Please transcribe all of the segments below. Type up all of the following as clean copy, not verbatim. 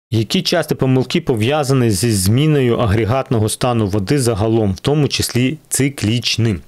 Які часті помилки пов'язані зі зміною агрегатного стану води загалом, в тому числі циклічним?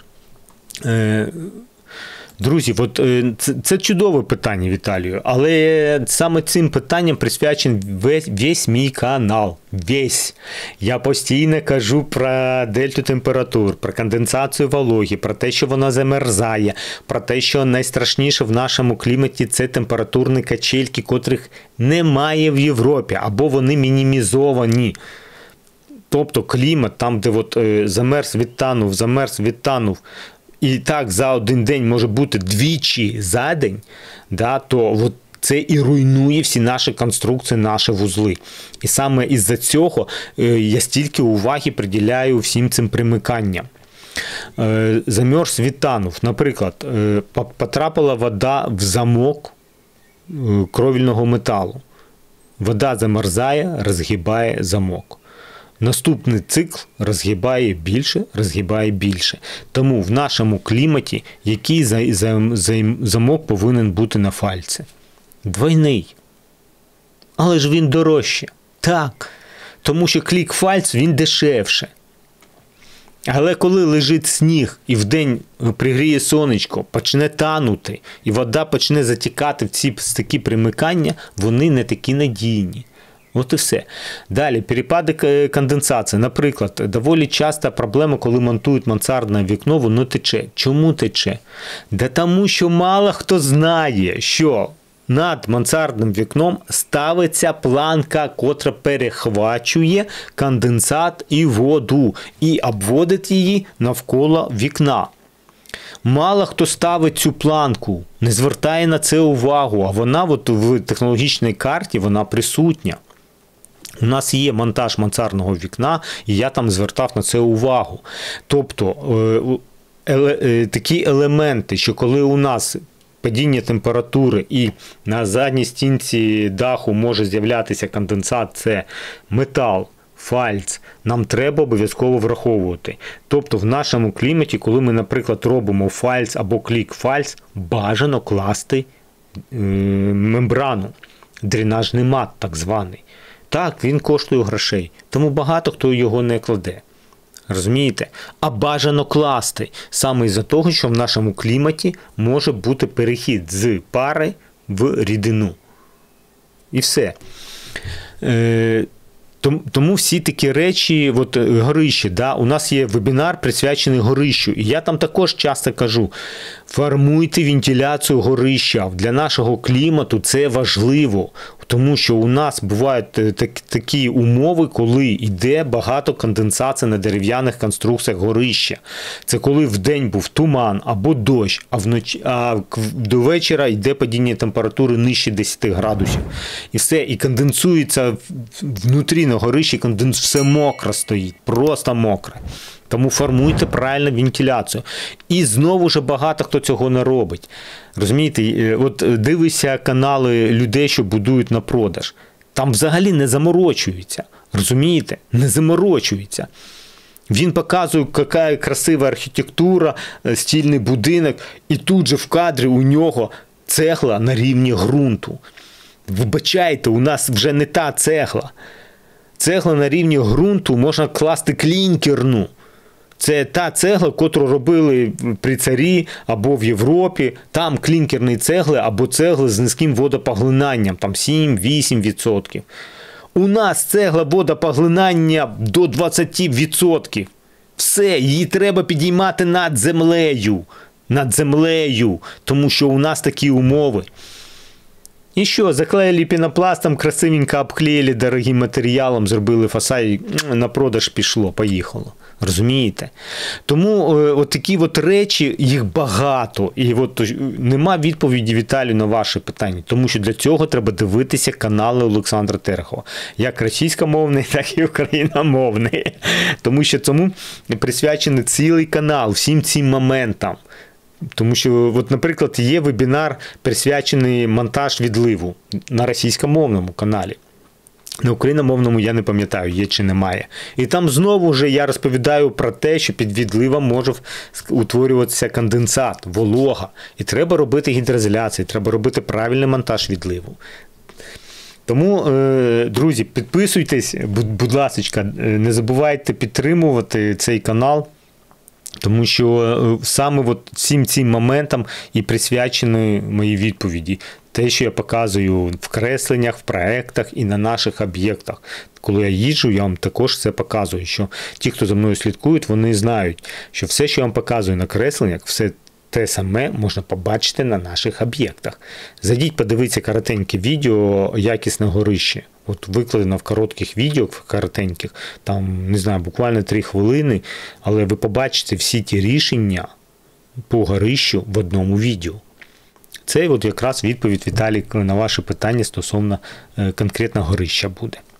Друзі, це чудове питання, Віталію, але саме цим питанням присвячений весь мій канал. Весь. Я постійно кажу про дельту температур, про конденсацію вологи, про те, що вона замерзає, про те, що найстрашніше в нашому кліматі – це температурні качельки, котрих немає в Європі, або вони мінімізовані. Тобто клімат, там, де замерз, відтанув, і так за один день може бути двічі за день, да, то це і руйнує всі наші конструкції, наші вузли. І саме із-за цього я стільки уваги приділяю всім цим примиканням. Замерз, відтанув. Наприклад, потрапила вода в замок кровельного металу. Вода замерзає, розгибає замок. Наступний цикл розгибає більше. Тому в нашому кліматі який замок повинен бути на фальці? Двойний. Але ж він дорожче. Так. Тому що клік-фальц, він дешевше. Але коли лежить сніг і вдень пригріє сонечко, почне танути, і вода почне затікати в ці такі примикання, вони не такі надійні. От і все. Далі, перепади конденсації. Наприклад, доволі часта проблема, коли монтують мансардне вікно, воно тече. Чому тече? Да тому, що мало хто знає, що над мансардним вікном ставиться планка, котра перехвачує конденсат і воду, і обводить її навколо вікна. Мало хто ставить цю планку, не звертає на це увагу, а вона в технологічній карті вона присутня. У нас є монтаж мансардного вікна, і я там звертав на це увагу. Тобто, такі елементи, що коли у нас падіння температури і на задній стінці даху може з'являтися конденсат, це метал, фальц, нам треба обов'язково враховувати. Тобто в нашому кліматі, коли ми, наприклад, робимо фальц або клік-фальц, бажано класти мембрану, дренажний мат так званий. Так, він коштує грошей, тому багато хто його не кладе. Розумієте? А бажано класти саме із-за того, що в нашому кліматі може бути перехід з пари в рідину. І все. Тому всі такі речі, горище, да, у нас є вебінар присвячений горищу, і я там також часто кажу, формуйте вентиляцію горища, для нашого клімату це важливо, тому що у нас бувають такі умови, коли йде багато конденсації на дерев'яних конструкціях горища. Це коли вдень був туман або дощ, а до вечора йде падіння температури нижче 10 градусів. І все, і конденсується внутрі на горищі, все мокро стоїть, просто мокре. Тому формуйте правильно вентиляцію. І знову ж багато хто цього не робить. Розумієте, дивися канали людей, що будують на продаж. Там взагалі не заморочуються. Розумієте? Не заморочуються. Він показує, яка красива архітектура, стильний будинок, і тут же в кадрі у нього цегла на рівні ґрунту. Вибачайте, у нас вже не та цегла. Цегла на рівні ґрунту можна класти клінкерну. Це та цегла, котру робили при царі або в Європі. Там клінкерні цегли або цегли з низьким водопоглинанням, там 7-8%. У нас цегла водопоглинання до 20%. Все, її треба підіймати над землею. Над землею, тому що у нас такі умови. І що, заклеїли пінопластом, красивенько обклеїли дорогим матеріалом, зробили фасад і на продаж пішло, поїхало. Розумієте? Тому такі речі, їх багато. І нема відповіді, Віталію, на ваші питання. Тому що для цього треба дивитися канали Олександра Терехова. Як російськомовний, так і україномовний. Тому що цьому присвячений цілий канал, всім цим моментам. Тому що, наприклад, є вебінар, присвячений монтаж відливу на російськомовному каналі. На україномовному я не пам'ятаю, є чи немає. І там знову ж я розповідаю про те, що під відливом може утворюватися конденсат, волога. І треба робити гідроізоляцію, треба робити правильний монтаж відливу. Тому, друзі, підписуйтесь, будь ласка, не забувайте підтримувати цей канал, тому що саме от всім цим моментам і присвячені мої відповіді. Те, що я показую в кресленнях, в проектах і на наших об'єктах. Коли я їжджу, я вам також це показую, що ті, хто за мною слідкують, вони знають, що все, що я вам показую на кресленнях, все те саме можна побачити на наших об'єктах. Зайдіть, подивіться коротеньке відео «Якісне горище». От викладено в коротких відео, в коротеньких, там, не знаю, буквально 3 хвилини, але ви побачите всі ті рішення по горищу в одному відео. Це от якраз відповідь, Віталій, на ваше питання стосовно конкретно горища буде.